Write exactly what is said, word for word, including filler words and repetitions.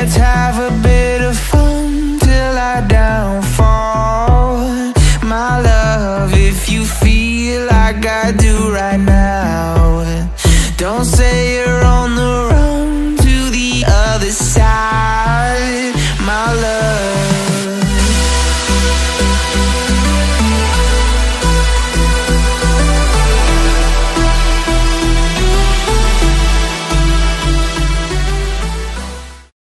Let's have a bit of fun till I downfall. My love, if you feel like I do right now,